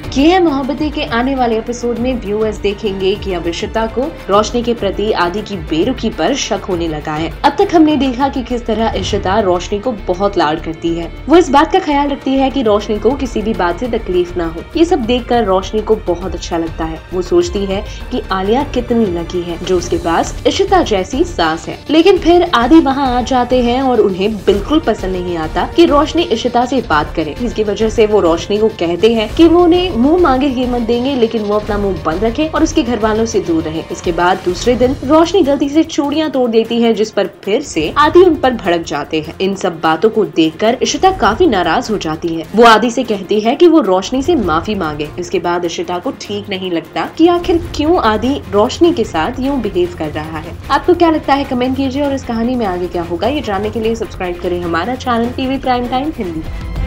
ये है मोहब्बतें के आने वाले एपिसोड में व्यूअर्स देखेंगे कि अब इशिता को रोशनी के प्रति आदि की बेरुखी पर शक होने लगा है। अब तक हमने देखा कि किस तरह इशिता रोशनी को बहुत लाड करती है। वो इस बात का ख्याल रखती है कि रोशनी को किसी भी बात से तकलीफ ना हो। ये सब देखकर रोशनी को बहुत अच्छा लगता है। वो सोचती है कि आलिया कितनी लकी है जो उसके पास इशिता जैसी सास है। लेकिन फिर आदि वहाँ आ जाते हैं और उन्हें बिल्कुल पसंद नहीं आता कि रोशनी इशिता से बात करे। इसकी वजह से वो रोशनी को कहते हैं कि वो उन्हें मुंह मांगे कीमत देंगे, लेकिन वो अपना मुंह बंद रखे और उसके घर वालों से दूर रहे। इसके बाद दूसरे दिन रोशनी गलती से चूड़ियां तोड़ देती है, जिस पर फिर से आदि उन पर भड़क जाते हैं। इन सब बातों को देखकर इशिता काफी नाराज हो जाती है। वो आदि से कहती है कि वो रोशनी से माफी मांगे। इसके बाद इशिता को ठीक नहीं लगता कि आखिर क्यों आदि रोशनी के साथ यूं बिहेव कर रहा है। आपको क्या लगता है कमेंट कीजिए और इस कहानी में आगे क्या होगा ये जानने के लिए सब्सक्राइब करें हमारा channel TV prime time Hindi.